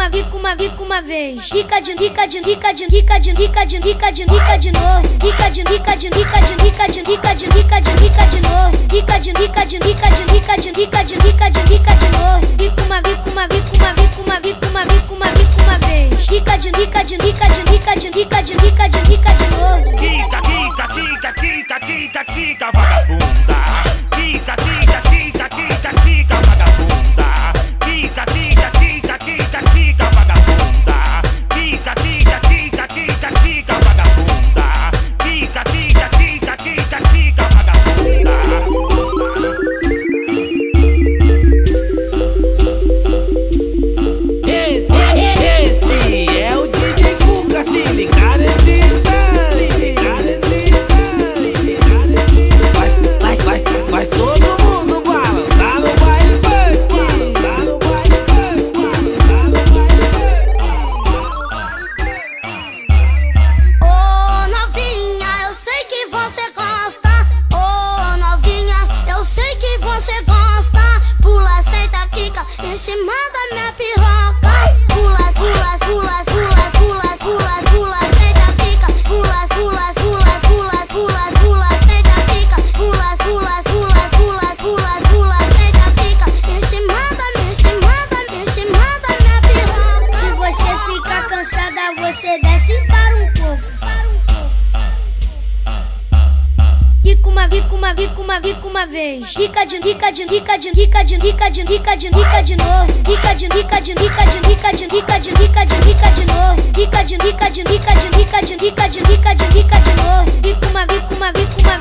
uma vez. Rica de novo. Rica de novo. Rica de novo. Rica de novo. Uma vez. Rica de novo. Kika, vagabunda. Kika, vagabunda. Kika, vagabunda. Kika, vagabunda. Kika, vagabunda. Esse é o DJ Cuca, se ligar ele faz todo mundo balançar no baile funk. Ô novinha, eu sei que você gosta. Ô novinha, eu sei que você gosta. Pula, senta, quica em cima da minha piroca. Pula, senta, quica. Pula, senta, quica. Pula, senta, quica em cima da minha piroca. Se você ficar cansada, você desce para um pouco. Rica uma vez. Rica de novo. Rica de novo. Rica de novo.